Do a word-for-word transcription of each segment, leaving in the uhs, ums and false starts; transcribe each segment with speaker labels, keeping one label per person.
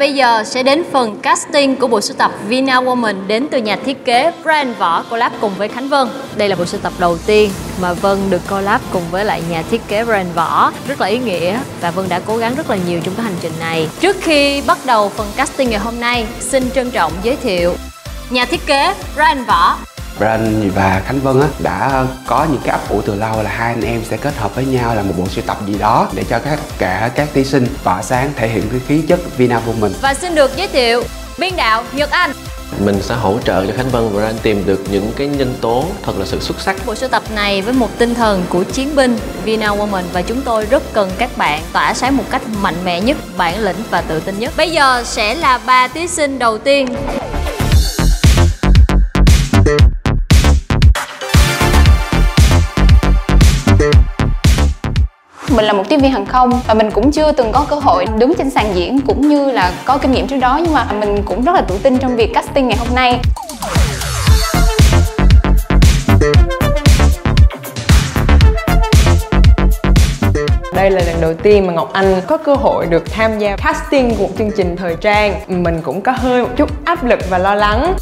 Speaker 1: bây giờ sẽ đến phần casting của bộ sưu tập Vina Woman đến từ nhà thiết kế Brian Võ collab cùng với Khánh Vân. Đây là bộ sưu tập đầu tiên mà Vân được collab cùng với lại nhà thiết kế Brian Võ, rất là ý nghĩa và Vân đã cố gắng rất là nhiều trong cái hành trình này. Trước khi bắt đầu phần casting ngày hôm nay, xin trân trọng giới thiệu nhà thiết kế Brian Võ.
Speaker 2: Brian và Khánh Vân á, đã có những cái ấp ủ từ lâu là hai anh em sẽ kết hợp với nhau là một bộ sưu tập gì đó để cho các cả các thí sinh tỏa sáng, thể hiện cái khí chất Vina Woman.
Speaker 1: Và xin được giới thiệu biên đạo Nhật Anh.
Speaker 3: Mình sẽ hỗ trợ cho Khánh Vân và Brian tìm được những cái nhân tố thật là sự xuất sắc.
Speaker 1: Bộ sưu tập này với một tinh thần của chiến binh Vina Woman và chúng tôi rất cần các bạn tỏa sáng một cách mạnh mẽ nhất, bản lĩnh và tự tin nhất. Bây giờ sẽ là ba thí sinh đầu tiên.
Speaker 4: Mình là một tiếp viên hàng không và mình cũng chưa từng có cơ hội đứng trên sàn diễn cũng như là có kinh nghiệm trước đó, nhưng mà mình cũng rất là tự tin trong việc casting ngày hôm nay.
Speaker 5: Đây là lần đầu tiên mà Ngọc Anh có cơ hội được tham gia casting của một chương trình thời trang. Mình cũng có hơi một chút áp lực và lo lắng.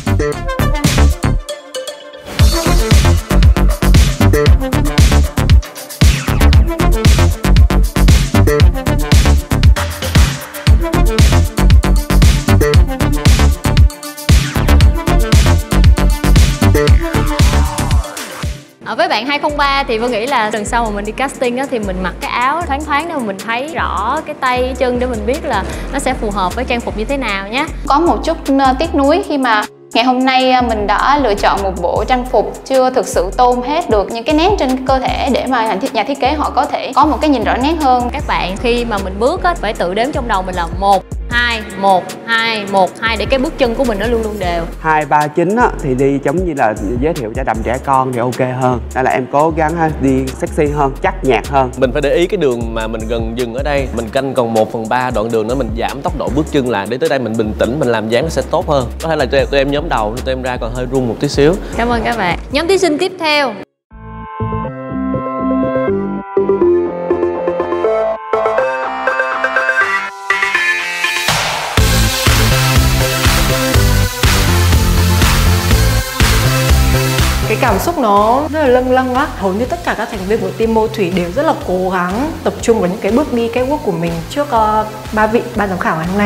Speaker 1: Với bạn hai không ba thì Vân nghĩ là lần sau mà mình đi casting á, thì mình mặc cái áo thoáng thoáng để mà mình thấy rõ cái tay chân để mình biết là nó sẽ phù hợp với trang phục như thế nào nhé.
Speaker 4: Có một chút tiếc nuối khi mà ngày hôm nay mình đã lựa chọn một bộ trang phục chưa thực sự tôn hết được những cái nét trên cơ thể để mà nhà thiết kế họ có thể có một cái nhìn rõ nét hơn.
Speaker 1: Các bạn khi mà mình bước á, phải tự đếm trong đầu mình là một, hai, một, hai, một, hai để cái bước chân của mình nó luôn luôn đều.
Speaker 2: Hai ba chín á thì đi giống như là giới thiệu cho đầm trẻ con thì ok hơn. Nên là em cố gắng ha, đi sexy hơn, chắc nhạc hơn.
Speaker 3: Mình phải để ý cái đường mà mình gần dừng ở đây. Mình canh còn một phần ba đoạn đường nữa, mình giảm tốc độ bước chân lại để tới đây mình bình tĩnh, mình làm dáng nó sẽ tốt hơn. Có thể là tụi, tụi em nhóm đầu, tụi em ra còn hơi run một tí xíu.
Speaker 1: Cảm ơn các bạn. Nhóm thí sinh tiếp theo.
Speaker 5: Cái cảm xúc nó rất là lâng lâng á. Hầu như tất cả các thành viên của team Mô Thủy đều rất là cố gắng tập trung vào những cái bước đi, cái bước của mình trước uh, ba vị ban giám khảo ngày hôm nay.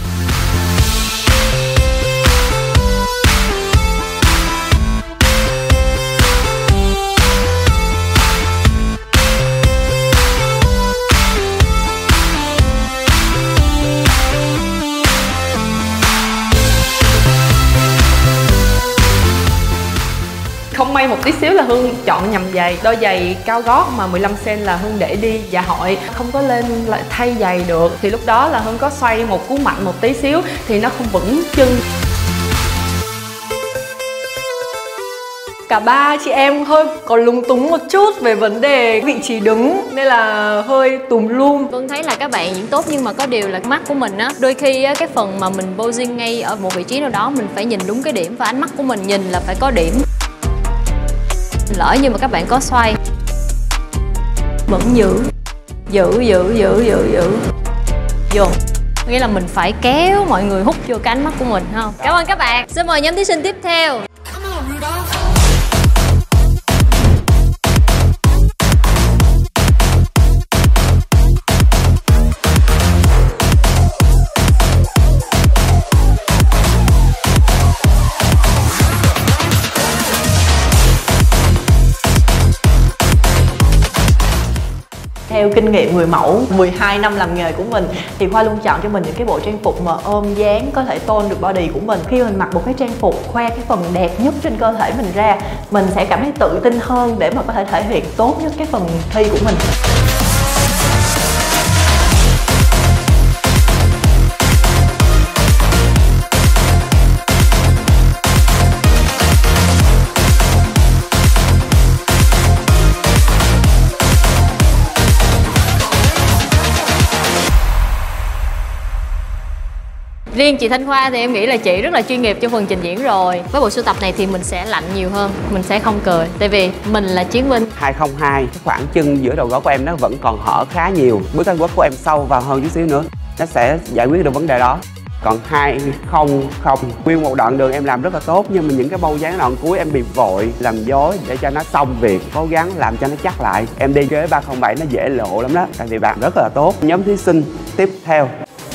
Speaker 5: Không may một tí xíu là Hương chọn nhầm giày. Đôi giày cao gót mà mười lăm xăng-ti-mét là Hương để đi dạ hội, không có lên lại thay giày được. Thì lúc đó là Hương có xoay một cú mạnh một tí xíu thì nó không vững chân. Cả ba chị em hơi còn lúng túng một chút về vấn đề vị trí đứng nên là hơi tùm lum.
Speaker 1: Vân thấy là các bạn diễn tốt nhưng mà có điều là mắt của mình á, đôi khi á, cái phần mà mình posing ngay ở một vị trí nào đó mình phải nhìn đúng cái điểm và ánh mắt của mình nhìn là phải có điểm. Lỡ như mà các bạn có xoay vẫn giữ giữ giữ giữ giữ giữ vô, nghĩa là mình phải kéo mọi người hút vô cái ánh mắt của mình, không? Cảm ơn các bạn. Xin mời nhóm thí sinh tiếp theo.
Speaker 6: Theo kinh nghiệm người mẫu mười hai năm làm nghề của mình thì Khoa luôn chọn cho mình những cái bộ trang phục mà ôm dáng, có thể tôn được body của mình. Khi mình mặc một cái trang phục khoe cái phần đẹp nhất trên cơ thể mình ra, mình sẽ cảm thấy tự tin hơn để mà có thể thể hiện tốt nhất cái phần thi của mình.
Speaker 1: Riêng chị Thanh Khoa thì em nghĩ là chị rất là chuyên nghiệp trong phần trình diễn rồi. Với bộ sưu tập này thì mình sẽ lạnh nhiều hơn, mình sẽ không cười. Tại vì mình là chiến binh.
Speaker 2: hai không hai, cái khoảng chân giữa đầu gối của em nó vẫn còn hở khá nhiều. Bước cánh quất của em sâu vào hơn chút xíu nữa. nó sẽ giải quyết được vấn đề đó. Còn hai không không, nguyên một đoạn đường em làm rất là tốt, nhưng mà những cái bâu dáng đoạn cuối em bị vội làm dối để cho nó xong việc, cố gắng làm cho nó chắc lại. Em đi với ba không bảy nó dễ lộ lắm đó, tại vì bạn rất là tốt. Nhóm thí sinh tiếp theo.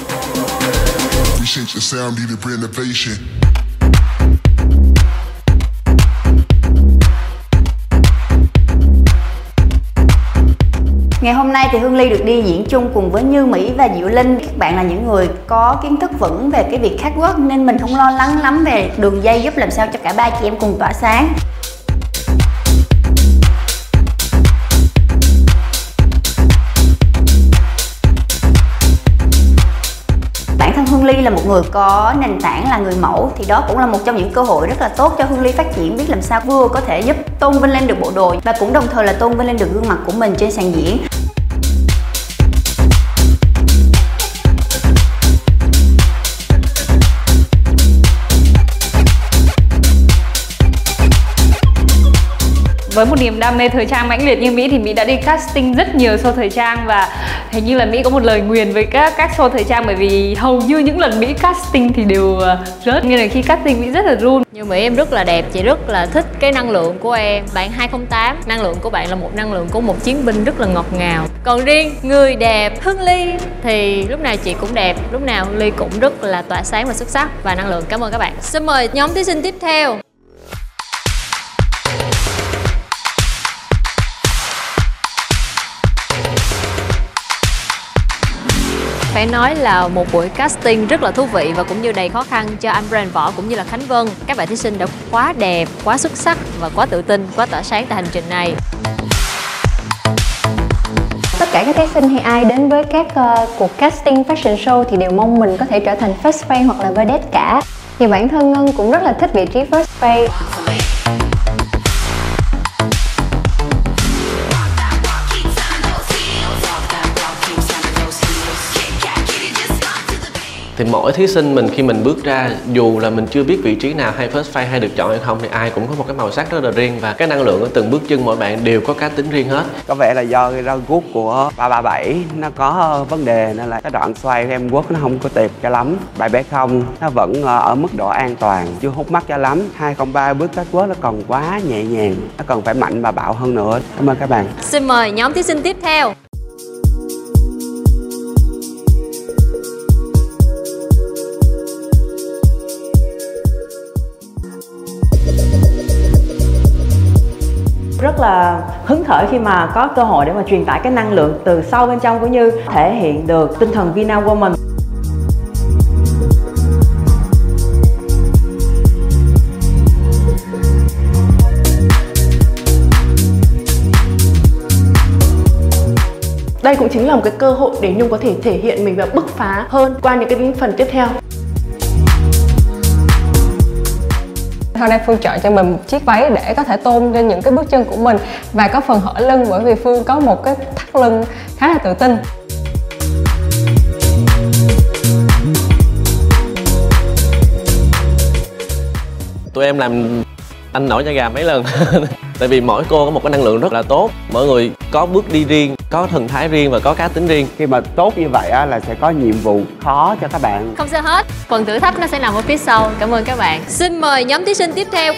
Speaker 7: Ngày hôm nay thì Hương Ly được đi diễn chung cùng với Như Mỹ và Diệu Linh. Các bạn là những người có kiến thức vững về cái việc catwalk nên mình không lo lắng lắm về đường dây, giúp làm sao cho cả ba chị em cùng tỏa sáng. Bản thân Hương Ly là một người có nền tảng là người mẫu, thì đó cũng là một trong những cơ hội rất là tốt cho Hương Ly phát triển, biết làm sao vừa có thể giúp tôn vinh lên được bộ đồ và cũng đồng thời là tôn vinh lên được gương mặt của mình trên sàn diễn.
Speaker 8: Với một niềm đam mê thời trang mãnh liệt như Mỹ thì Mỹ đã đi casting rất nhiều show thời trang, và hình như là Mỹ có một lời nguyền với các các show thời trang, bởi vì hầu như những lần Mỹ casting thì đều rớt, nên là khi casting Mỹ rất là run.
Speaker 1: Như Mỹ em rất là đẹp, chị rất là thích cái năng lượng của em. Bạn hai không tám, năng lượng của bạn là một năng lượng của một chiến binh rất là ngọt ngào. Còn riêng người đẹp Hương Ly thì lúc nào chị cũng đẹp, lúc nào Hương Ly cũng rất là tỏa sáng và xuất sắc và năng lượng. Cảm ơn các bạn. Xin mời nhóm thí sinh tiếp theo. Phải nói là một buổi casting rất là thú vị và cũng như đầy khó khăn cho anh Brand Võ cũng như là Khánh Vân. Các bạn thí sinh đã quá đẹp, quá xuất sắc và quá tự tin, quá tỏa sáng tại hành trình này.
Speaker 9: Tất cả các thí sinh hay ai đến với các uh, cuộc casting fashion show thì đều mong mình có thể trở thành first face hoặc là vedette cả. Thì bản thân Ngân cũng rất là thích vị trí first face.
Speaker 3: Thì mỗi thí sinh mình khi mình bước ra, dù là mình chưa biết vị trí nào hay first face hay được chọn hay không, thì ai cũng có một cái màu sắc rất là riêng và cái năng lượng ở từng bước chân mỗi bạn đều có cá tính riêng hết.
Speaker 2: Có vẻ là do cái rau guốc của ba ba bảy nó có vấn đề nên là cái đoạn xoay của em guốc nó không có tuyệt cho lắm. Bài bé không nó vẫn ở mức độ an toàn, chưa hút mắt cho lắm. Hai không ba bước cách guốc nó còn quá nhẹ nhàng, nó cần phải mạnh và bạo hơn nữa. Cảm ơn các bạn.
Speaker 1: Xin mời nhóm thí sinh tiếp theo.
Speaker 6: Rất là hứng khởi khi mà có cơ hội để mà truyền tải cái năng lượng từ sâu bên trong của Như, thể hiện được tinh thần Vina Woman.
Speaker 10: Đây cũng chính là một cái cơ hội để Nhung có thể thể hiện mình và bứt phá hơn qua những cái phần tiếp theo.
Speaker 9: Sau đây Phương chọn cho mình một chiếc váy để có thể tôn lên những cái bước chân của mình và có phần hở lưng, bởi vì Phương có một cái thắt lưng khá là tự tin.
Speaker 3: Tụi em làm anh nổi da gà mấy lần. Tại vì mỗi cô có một cái năng lượng rất là tốt, mỗi người có bước đi riêng, có thần thái riêng và có cá tính riêng.
Speaker 2: Khi mà tốt như vậy á, là sẽ có nhiệm vụ khó cho các bạn.
Speaker 1: Không sao hết, phần thử thách nó sẽ nằm ở phía sau. Cảm ơn các bạn. Xin mời nhóm thí sinh tiếp theo.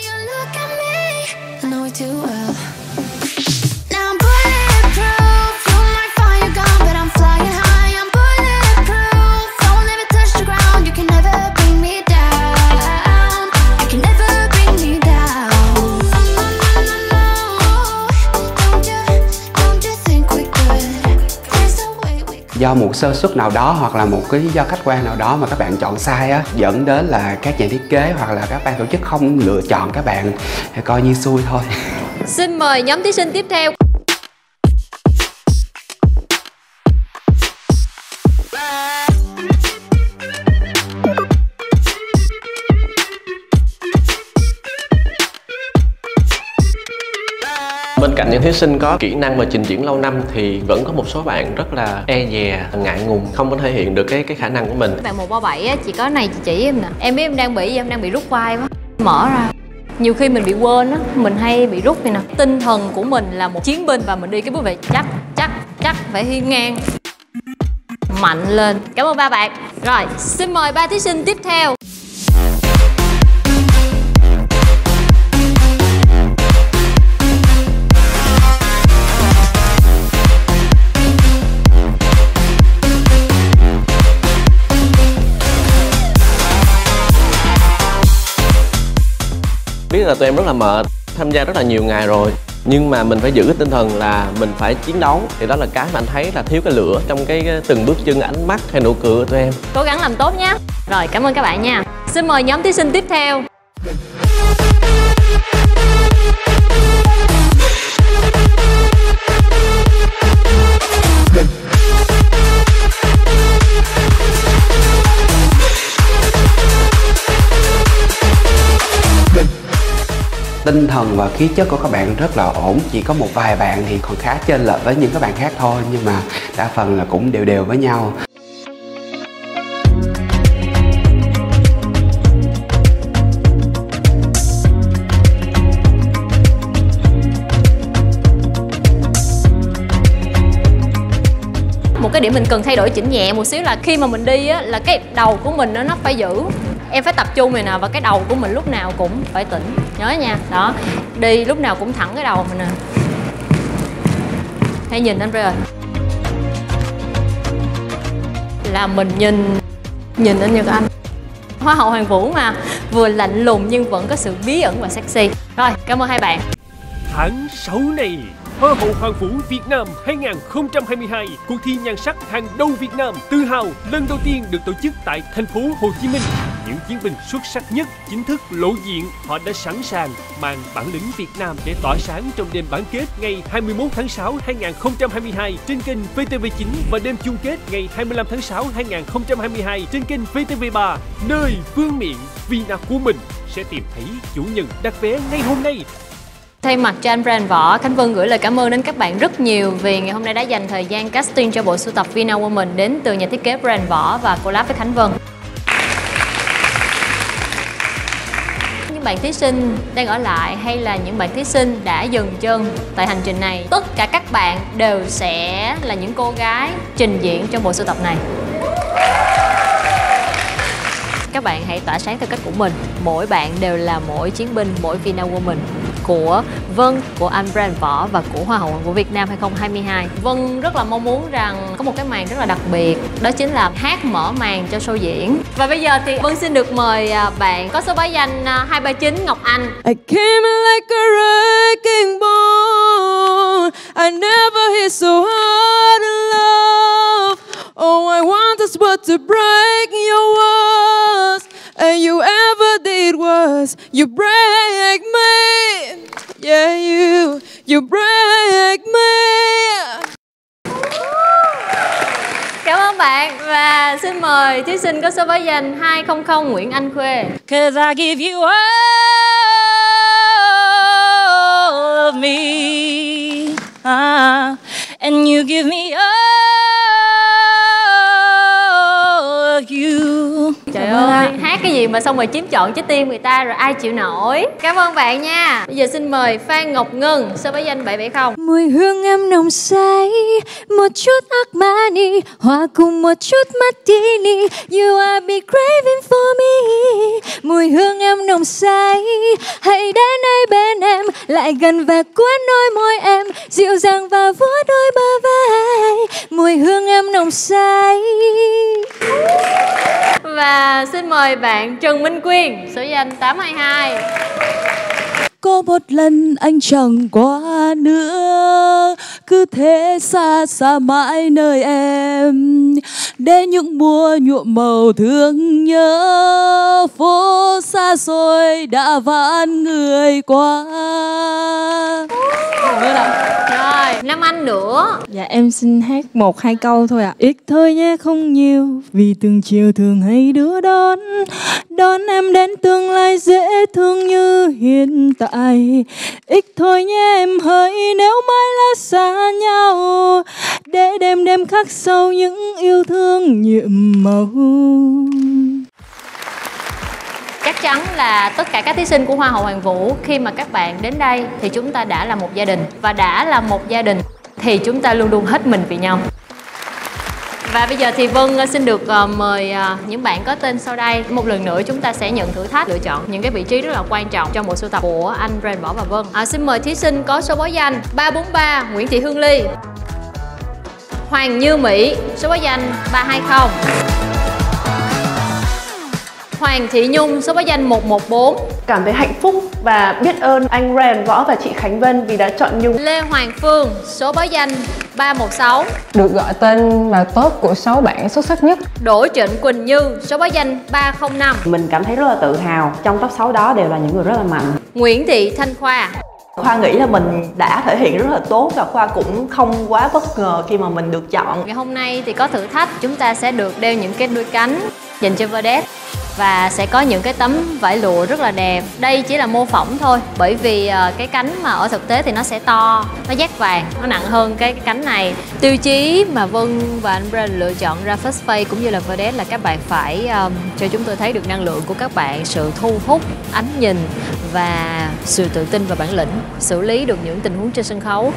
Speaker 2: Do một sơ suất nào đó hoặc là một cái lý do khách quan nào đó mà các bạn chọn sai á, dẫn đến là các nhà thiết kế hoặc là các ban tổ chức không lựa chọn các bạn, thì coi như xui thôi.
Speaker 1: Xin mời nhóm thí sinh tiếp theo.
Speaker 3: Bên cạnh những thí sinh có kỹ năng và trình diễn lâu năm thì vẫn có một số bạn rất là e dè, ngại ngùng, không có thể hiện được cái cái khả năng của mình.
Speaker 1: Bạn một ba bảy á, chị có này chị chỉ em nè. Em biết em đang bị gì, em đang bị rút vai quá. Mở ra. Nhiều khi mình bị quên á, mình hay bị rút này nè. Tinh thần của mình là một chiến binh và mình đi cái bước về chắc, chắc, chắc phải hiên ngang. mạnh lên. Cảm ơn ba bạn. Rồi, xin mời ba thí sinh tiếp theo.
Speaker 3: Biết là tụi em rất là mệt, tham gia rất là nhiều ngày rồi, nhưng mà mình phải giữ cái tinh thần là mình phải chiến đấu. Thì đó là cái mà anh thấy là thiếu cái lửa trong cái từng bước chân, ánh mắt hay nụ cười của tụi em.
Speaker 1: Cố gắng làm tốt nhé. Rồi, cảm ơn các bạn nha. Xin mời nhóm thí sinh tiếp theo.
Speaker 2: Tinh thần và khí chất của các bạn rất là ổn. Chỉ có một vài bạn thì còn khá chênh lệch với những các bạn khác thôi, nhưng mà đa phần là cũng đều đều với nhau.
Speaker 1: Một cái điểm mình cần thay đổi chỉnh nhẹ một xíu là khi mà mình đi á, là cái đầu của mình nó nó phải giữ. Em phải tập trung này nè, và cái đầu của mình lúc nào cũng phải tỉnh. Nhớ nha, đó. Đi lúc nào cũng thẳng cái đầu mình nè. Hãy nhìn anh rồi. Là mình nhìn Nhìn anh Nhật Anh. Hoa hậu Hoàn Vũ mà, vừa lạnh lùng nhưng vẫn có sự bí ẩn và sexy. Rồi, cảm ơn hai bạn.
Speaker 11: Tháng sáu này, Hoa hậu Hoàn Vũ Việt Nam hai không hai hai, cuộc thi nhan sắc hàng đầu Việt Nam tự hào lần đầu tiên được tổ chức tại thành phố Hồ Chí Minh. Những chiến binh xuất sắc nhất chính thức lộ diện. Họ đã sẵn sàng mang bản lĩnh Việt Nam để tỏa sáng trong đêm bán kết ngày hai mươi mốt tháng sáu hai nghìn không trăm hai mươi hai trên kênh vê tê vê chín và đêm chung kết ngày hai mươi lăm tháng sáu hai nghìn không trăm hai mươi hai trên kênh vê tê vê ba. Nơi vương miện Vina của mình sẽ tìm thấy chủ nhân đặt vé ngay hôm nay.
Speaker 1: Thay mặt cho anh brand Võ, Khánh Vân gửi lời cảm ơn đến các bạn rất nhiều vì ngày hôm nay đã dành thời gian casting cho bộ sưu tập Vina Woman đến từ nhà thiết kế brand Võ và collab với Khánh Vân. Những bạn thí sinh đang ở lại hay là những bạn thí sinh đã dừng chân tại hành trình này, tất cả các bạn đều sẽ là những cô gái trình diễn trong bộ sưu tập này. Các bạn hãy tỏa sáng theo cách của mình. Mỗi bạn đều là mỗi chiến binh, mỗi Vina Woman của Vân, của anh brand Võ và của Hoa hậu Hoàn Vũ Việt Nam hai không hai hai. Vân rất là mong muốn rằng có một cái màn rất là đặc biệt, đó chính là hát mở màn cho show diễn. Và bây giờ thì Vân xin được mời bạn có số báo danh hai ba chín Ngọc Anh.
Speaker 12: I came like a wrecking ball. I never hit so hard in love. All I want is but to break your walls. And you ever did was you break me. Yeah, you, you break me.
Speaker 1: Cảm ơn bạn và xin mời thí sinh có số báo danh hai không không Nguyễn Anh Khuê.
Speaker 12: Cause I give you all of me, uh, and you give me all of you.
Speaker 1: Trời ơi, hát cái gì mà xong rồi chiếm trọn trái tim người ta rồi ai chịu nổi. Cảm ơn bạn nha. Bây giờ xin mời Phan Ngọc Ngân, số báo danh bảy bảy không.
Speaker 12: Mùi hương em nồng say, một chút Armani hòa cùng một chút Martini. You are be craving for me. Mùi hương em nồng say, hãy đến đây bên em, lại gần và cuốn đôi môi em, dịu dàng và vuốt đôi bờ vai. Mùi hương em nồng say.
Speaker 1: Và xin mời bạn Trần Minh Quyên, số danh tám hai hai.
Speaker 12: Có một lần anh chẳng qua nữa, cứ thế xa xa mãi nơi em, để những mùa nhuộm màu thương nhớ, phố xa xôi đã vãn người qua.
Speaker 1: Rồi, Nam Anh nữa.
Speaker 12: Dạ em xin hát một hai câu thôi ạ. À. Ít thôi nhé không nhiều, vì từng chiều thường hay đưa đón, đón em đến tương lai dễ thương như hiện tại. Ít thôi nhé em hỡi nếu mai là xa nhau, để đêm đêm khắc sâu những yêu thương nhiệm màu.
Speaker 1: Chắc chắn là tất cả các thí sinh của Hoa hậu Hoàn Vũ khi mà các bạn đến đây thì chúng ta đã là một gia đình. Và đã là một gia đình thì chúng ta luôn luôn hết mình vì nhau. Và bây giờ thì Vân xin được uh, mời uh, những bạn có tên sau đây. Một lần nữa chúng ta sẽ nhận thử thách lựa chọn những cái vị trí rất là quan trọng trong bộ sưu tập của anh Ren Võ và Vân. À, xin mời thí sinh có số báo danh ba bốn ba Nguyễn Thị Hương Ly, Hoàng Như Mỹ, số báo danh ba hai không, Hoàng Thị Nhung, số báo danh một một bốn.
Speaker 10: Cảm thấy hạnh phúc và biết ơn anh Ren Võ và chị Khánh Vân vì đã chọn Nhung.
Speaker 1: Lê Hoàng Phương, số báo danh ba một sáu.
Speaker 13: Được gọi tên vào top của sáu bạn xuất sắc nhất.
Speaker 1: Đỗ Trịnh Quỳnh Như, số báo danh ba không năm.
Speaker 6: Mình cảm thấy rất là tự hào, trong top sáu đó đều là những người rất là mạnh.
Speaker 1: Nguyễn Thị Thanh Khoa.
Speaker 6: Khoa nghĩ là mình đã thể hiện rất là tốt và Khoa cũng không quá bất ngờ khi mà mình được chọn.
Speaker 1: Ngày hôm nay thì có thử thách, chúng ta sẽ được đeo những cái đuôi cánh dành cho vedette và sẽ có những cái tấm vải lụa rất là đẹp. Đây chỉ là mô phỏng thôi, bởi vì cái cánh mà ở thực tế thì nó sẽ to, nó dát vàng, nó nặng hơn cái cánh này. Tiêu chí mà Vân và anh Ren lựa chọn ra First Face cũng như là vedette là các bạn phải um, cho chúng tôi thấy được năng lượng của các bạn, sự thu hút, ánh nhìn và sự tự tin và bản lĩnh xử lý được những tình huống trên sân khấu.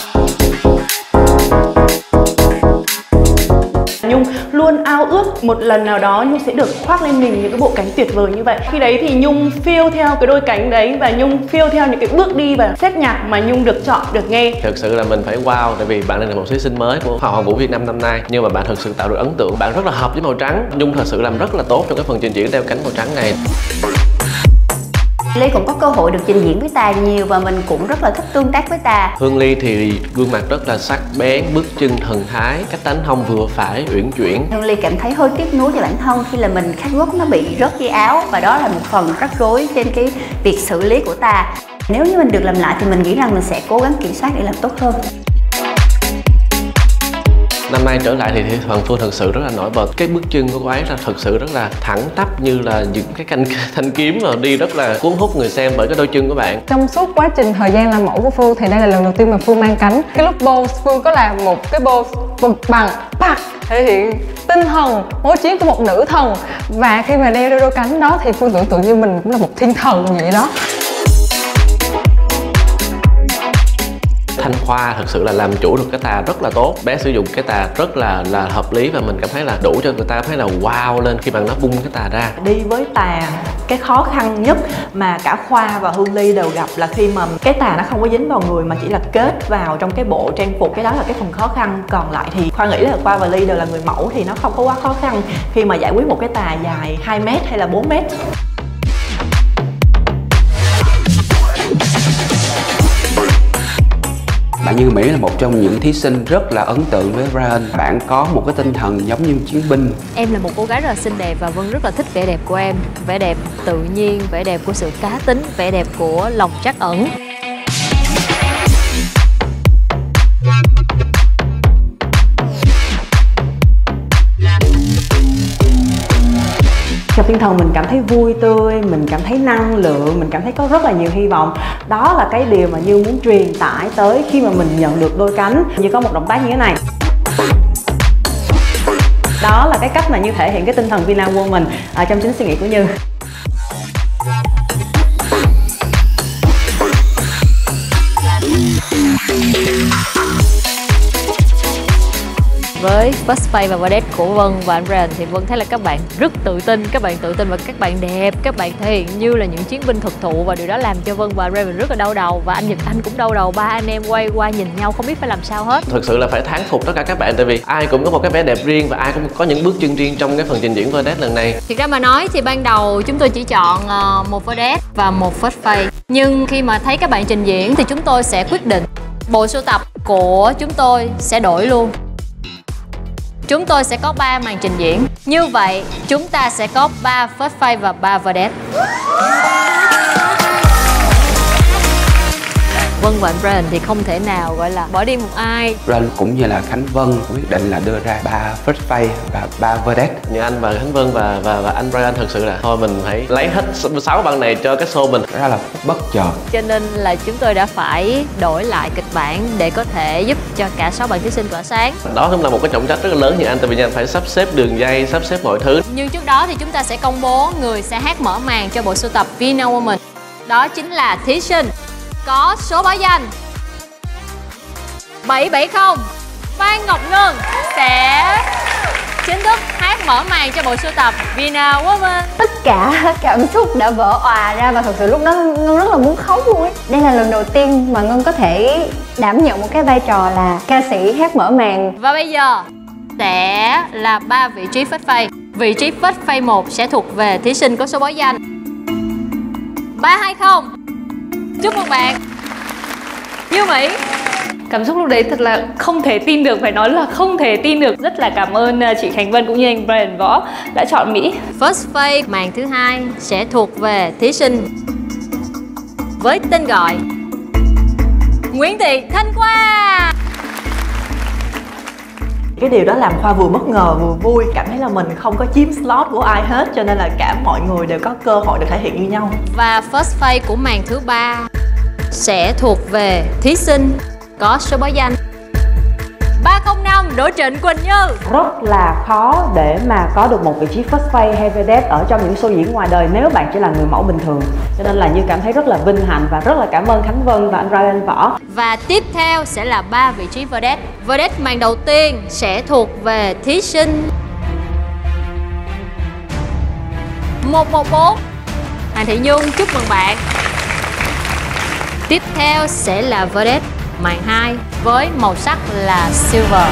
Speaker 10: Nhung luôn ao ước một lần nào đó Nhung sẽ được khoác lên mình những cái bộ cánh tuyệt vời như vậy. Khi đấy thì Nhung phiêu theo cái đôi cánh đấy và Nhung phiêu theo những cái bước đi và set nhạc mà Nhung được chọn, được nghe.
Speaker 3: Thực sự là mình phải wow, tại vì bạn này là một thí sinh mới của Hoa hậu Vũ Việt Nam năm nay, nhưng mà bạn thực sự tạo được ấn tượng. Bạn rất là hợp với màu trắng. Nhung thật sự làm rất là tốt trong cái phần trình diễn đeo cánh màu trắng này.
Speaker 7: Ly cũng có cơ hội được trình diễn với Tà nhiều và mình cũng rất là thích tương tác với Tà.
Speaker 3: Hương Ly thì gương mặt rất là sắc bén, bước chân thần thái, cách đánh hông vừa phải, uyển chuyển.
Speaker 7: Hương Ly cảm thấy hơi tiếc nuối cho bản thân khi là mình catwalk nó bị rớt dây áo và đó là một phần rắc rối trên cái việc xử lý của Tà. Nếu như mình được làm lại thì mình nghĩ rằng mình sẽ cố gắng kiểm soát để làm tốt hơn.
Speaker 3: Năm nay trở lại thì Thị Hoàng Phương thật sự rất là nổi bật. Cái bước chân của cô ấy là thật sự rất là thẳng tắp, như là những cái canh thanh kiếm mà đi rất là cuốn hút người xem bởi cái đôi chân của bạn.
Speaker 13: Trong suốt quá trình thời gian làm mẫu của Phương thì đây là lần đầu tiên mà Phương mang cánh. Cái lúc pose Phương có làm một cái pose vực bằng bạc, thể hiện tinh thần máu chiến của một nữ thần. Và khi mà đeo đôi, đôi cánh đó thì Phương tưởng tượng như mình cũng là một thiên thần vậy đó.
Speaker 3: Thanh Khoa thật sự là làm chủ được cái tà rất là tốt. Bé sử dụng cái tà rất là là hợp lý và mình cảm thấy là đủ cho người ta thấy là wow lên khi bạn nó bung cái tà ra.
Speaker 6: Đi với tà, cái khó khăn nhất mà cả Khoa và Hương Ly đều gặp là khi mà cái tà nó không có dính vào người mà chỉ là kết vào trong cái bộ trang phục. Cái đó là cái phần khó khăn. Còn lại thì Khoa nghĩ là Khoa và Ly đều là người mẫu thì nó không có quá khó khăn khi mà giải quyết một cái tà dài hai mét hay là bốn mét.
Speaker 2: Bạn Như Mỹ là một trong những thí sinh rất là ấn tượng với Ren. Bạn có một cái tinh thần giống như chiến binh.
Speaker 1: Em là một cô gái rất là xinh đẹp và Vân rất là thích vẻ đẹp của em. Vẻ đẹp tự nhiên, vẻ đẹp của sự cá tính, vẻ đẹp của lòng trắc ẩn.
Speaker 6: Trong tinh thần mình cảm thấy vui tươi, mình cảm thấy năng lượng, mình cảm thấy có rất là nhiều hy vọng. Đó là cái điều mà Như muốn truyền tải tới khi mà mình nhận được đôi cánh. Như có một động tác như thế này. Đó là cái cách mà Như thể hiện cái tinh thần Vietnam Woman ở trong chính suy nghĩ của Như.
Speaker 1: Với First Face và vedette của Vân và anh Ren thì Vân thấy là các bạn rất tự tin, các bạn tự tin và các bạn đẹp, các bạn thể hiện như là những chiến binh thực thụ và điều đó làm cho Vân và Ren rất là đau đầu và anh Nhật Anh cũng đau đầu. Ba anh em quay qua nhìn nhau không biết phải làm sao hết.
Speaker 3: Thực sự là phải thán phục tất cả các bạn tại vì ai cũng có một cái vẻ đẹp riêng và ai cũng có những bước chân riêng trong cái phần trình diễn vedette lần này.
Speaker 1: Thực ra mà nói thì ban đầu chúng tôi chỉ chọn một vedette và một First Face, nhưng khi mà thấy các bạn trình diễn thì chúng tôi sẽ quyết định bộ sưu tập của chúng tôi sẽ đổi luôn. Chúng tôi sẽ có ba màn trình diễn. Như vậy, chúng ta sẽ có ba First Face và ba vedette. Vân và anh Ren thì không thể nào gọi là bỏ đi một ai.
Speaker 2: Ren cũng như là Khánh Vân quyết định là đưa ra ba First Face và ba vedette.
Speaker 3: Như anh và Khánh Vân và và, và anh Ren thật sự là thôi mình phải lấy hết sáu bạn này cho cái show mình.
Speaker 2: Đó là bất chợt.
Speaker 1: Cho nên là chúng tôi đã phải đổi lại kịch bản để có thể giúp cho cả sáu bạn thí sinh tỏa sáng.
Speaker 3: Đó cũng là một cái trọng trách rất là lớn như anh, tại vì anh phải sắp xếp đường dây, sắp xếp mọi thứ.
Speaker 1: Nhưng trước đó thì chúng ta sẽ công bố người sẽ hát mở màn cho bộ sưu tập Vietnam Woman. Đó chính là thí sinh có số báo danh bảy bảy không Phan Ngọc Ngân sẽ chính thức hát mở màn cho bộ sưu tập Vina Woman.
Speaker 9: Tất cả cảm xúc đã vỡ òa ra và thật sự lúc đó Ngân rất là muốn khóc luôn ấy. Đây là lần đầu tiên mà Ngân có thể đảm nhận một cái vai trò là ca sĩ hát mở màn.
Speaker 1: Và bây giờ sẽ là ba vị trí phết phây. Vị trí phết phây một sẽ thuộc về thí sinh có số báo danh ba hai không. Chúc mừng bạn Như Mỹ.
Speaker 8: Cảm xúc lúc đấy thật là không thể tin được, phải nói là không thể tin được. Rất là cảm ơn chị Khánh Vân cũng như anh Brian Võ đã chọn Mỹ.
Speaker 1: First phase màn thứ hai sẽ thuộc về thí sinh với tên gọi Nguyễn Thị Thanh Khoa.
Speaker 6: Cái điều đó làm Khoa vừa bất ngờ vừa vui, cảm thấy là mình không có chiếm slot của ai hết, cho nên là cả mọi người đều có cơ hội được thể hiện như nhau.
Speaker 1: Và first phase của màn thứ ba sẽ thuộc về thí sinh có số báo danh ba không năm Đỗ Trịnh Quỳnh Như.
Speaker 14: Rất là khó để mà có được một vị trí first phase hay vedette ở trong những show diễn ngoài đời nếu bạn chỉ là người mẫu bình thường. Cho nên là Như cảm thấy rất là vinh hạnh và rất là cảm ơn Khánh Vân và anh Brian Võ.
Speaker 1: Và tiếp theo sẽ là ba vị trí vedette. Vedette màn đầu tiên sẽ thuộc về thí sinh một một bốn Hoàng Thị Nhung. Chúc mừng bạn. Tiếp theo sẽ là vedette màn hai với màu sắc là silver,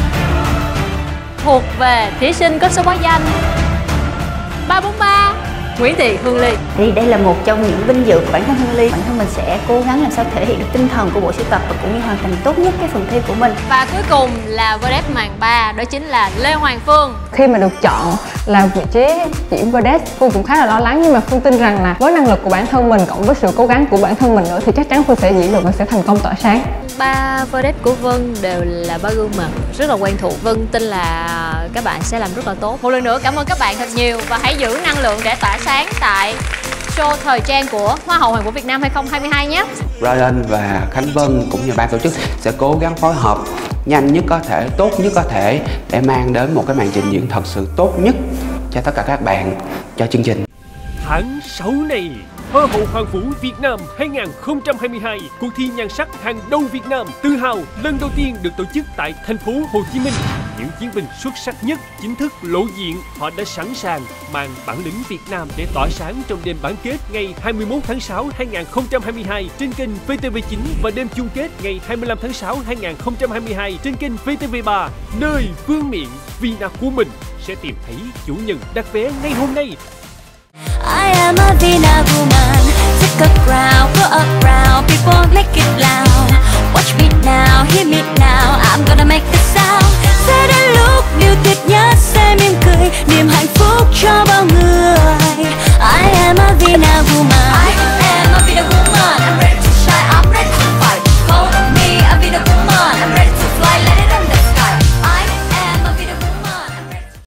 Speaker 1: thuộc về thí sinh có số báo danh ba bốn ba Nguyễn Thị Hương Ly.
Speaker 7: Thì đây là một trong những vinh dự của bản thân Hương Ly. Bản thân mình sẽ cố gắng làm sao thể hiện được tinh thần của bộ sưu tập và cũng như hoàn thành tốt nhất cái phần thi của mình.
Speaker 1: Và cuối cùng là vedette màn ba, đó chính là Lê Hoàng Phương.
Speaker 13: Khi mà được chọn là vị trí diễn vedette, Phương cũng khá là lo lắng, nhưng mà Phương tin rằng là với năng lực của bản thân mình cộng với sự cố gắng của bản thân mình nữa thì chắc chắn Phương sẽ diễn được và sẽ thành công tỏa sáng.
Speaker 1: Ba vedette của Vân đều là ba gương mặt rất là quen thuộc. Vân tin là các bạn sẽ làm rất là tốt. Một lần nữa cảm ơn các bạn thật nhiều và hãy giữ năng lượng để tỏa sáng tại show thời trang của Hoa hậu Hoàn vũ Việt Nam hai không hai hai nhé.
Speaker 2: Brian và Khánh Vân cũng như ban tổ chức sẽ cố gắng phối hợp nhanh nhất có thể, tốt nhất có thể để mang đến một cái màn trình diễn thật sự tốt nhất cho tất cả các bạn cho chương trình.
Speaker 11: Tháng sáu này, Hoa hậu Hoàn vũ Việt Nam hai không hai hai, cuộc thi nhan sắc hàng đầu Việt Nam tự hào lần đầu tiên được tổ chức tại thành phố Hồ Chí Minh. Những chiến binh xuất sắc nhất chính thức lộ diện, họ đã sẵn sàng mang bản lĩnh Việt Nam để tỏa sáng trong đêm bán kết ngày hai mươi mốt tháng sáu hai không hai hai trên kênh vê tê vê chín và đêm chung kết ngày hai mươi lăm tháng sáu hai không hai hai trên kênh vê tê vê ba, nơi vương miện Vina của mình sẽ tìm thấy chủ nhân đặt vé ngay hôm nay.
Speaker 15: I am a Vina woman, take a crowd, go around, people make it loud. Watch me now, hear me now, I'm gonna make a sound. Sẽ đến lúc điều tuyệt nhất sẽ mỉm cười, niềm hạnh phúc.